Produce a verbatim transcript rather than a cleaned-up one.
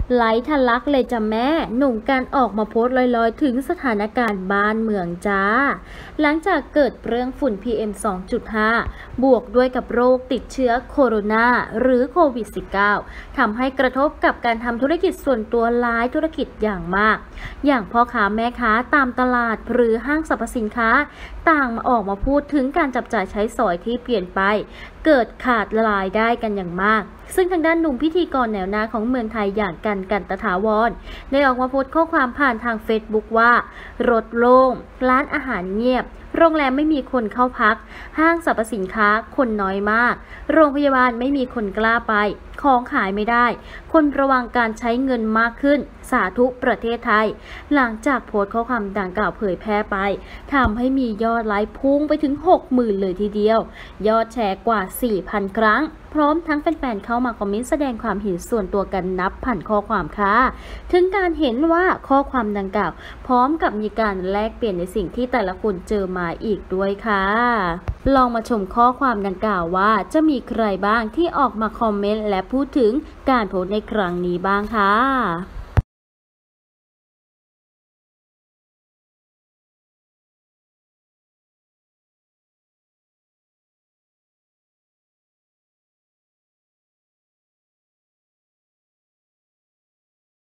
ไหลทะลักเลยจ้ะแม่หนุ่มการออกมาโพสต์ลอยๆถึงสถานการณ์บ้านเมืองจ้าหลังจากเกิดเรื่องฝุ่น พี เอ็ม สองจุดห้า บวกด้วยกับโรคติดเชื้อโคโรนาหรือโควิด สิบเก้า ทำให้กระทบกับการทำธุรกิจส่วนตัวหลายธุรกิจอย่างมากอย่างพ่อค้าแม่ค้าตามตลาดหรือห้างสรรพสินค้าต่างมาออกมาพูดถึงการจับจ่ายใช้สอยที่เปลี่ยนไปเกิดขาดรายได้กันอย่างมากซึ่งทางด้านหนุ่มพิธีกรแนวหน้าของเมืองไทยอย่างกันกันตถาวรได้ออกมาโพสต์ข้อความผ่านทางเฟซบุ๊กว่ารถโล่งร้านอาหารเงียบโรงแรมไม่มีคนเข้าพักห้างสรรพสินค้าคนน้อยมากโรงพยาบาลไม่มีคนกล้าไปของขายไม่ได้คนระวังการใช้เงินมากขึ้นสาธุประเทศไทยหลังจากโพสต์ข้อความดังกล่าวเผยแพร่ไปทำให้มียอดไลค์พุ่งไปถึง หกหมื่น เลยทีเดียวยอดแชร์กว่า สี่พัน ครั้งพร้อมทั้งแฟนๆเข้ามาคอมเมนต์แสดงความเห็นส่วนตัวกันนับพันข้อความค่ะถึงการเห็นว่าข้อความดังกล่าวพร้อมกับมีการแลกเปลี่ยนในสิ่งที่แต่ละคนเจอมาอีกด้วยค่ะลองมาชมข้อความดังกล่าวว่าจะมีใครบ้างที่ออกมาคอมเมนต์และพูดถึงการโพสต์ในครั้งนี้บ้างค่ะ